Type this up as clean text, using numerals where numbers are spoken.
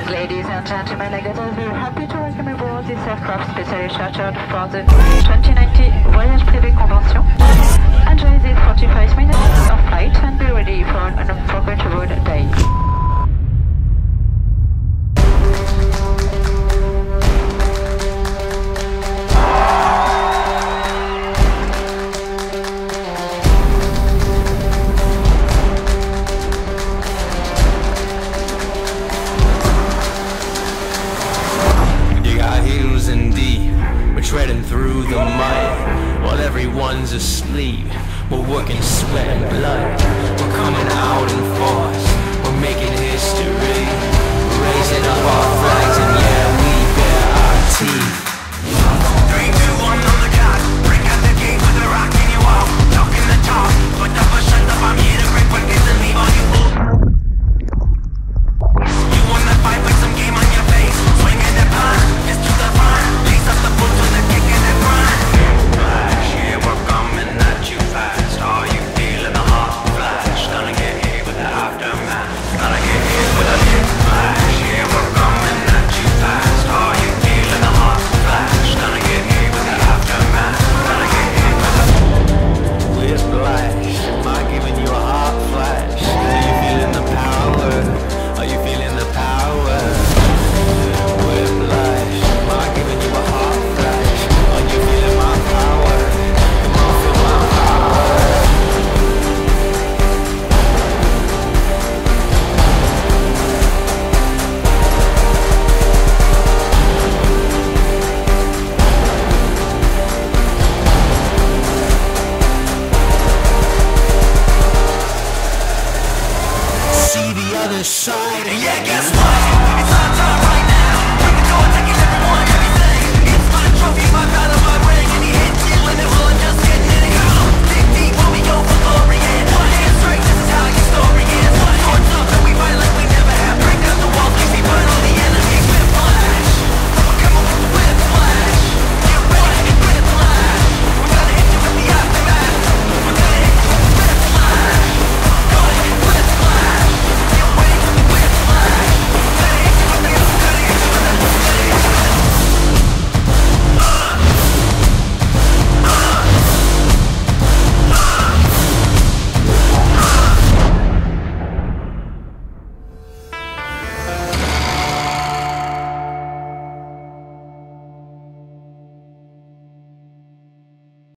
Ladies and gentlemen, I got very happy to welcome aboard this aircraft specially chartered for the 2090 Voyage Privé convention. Enjoy these 45 minutes of flight and be ready for an unforgettable day. Treading through the mud while everyone's asleep. We're working sweat and blood. We're coming out in force. We're making history. Raising up our flags and yeah, we bear our teeth. 3, 2, 1 on the clock. Break out the gate with a rock in your wall. Talking the talk, but the push shut up. I'm here to break records and leave all you fools. You wanna fight with some game on your face? Swinging the pun, it's to the front. Lace up the boots with a kick in the front. Flash, yeah, we're coming at you fast. Are you feeling the hot flash? Gonna get hit with the aftermath. Gonna get hit with a hit flash. Yeah, we're coming at you fast. Are you feeling the hot flash? Gonna get hit with the aftermath. Gonna get hit with a whiplash. Am I giving you a hot flash? Are you feeling the power? Are you feeling the power? Whiplash. Am I giving you a hot flash? Are you feeling my power? Come on, feel my power. See the other side.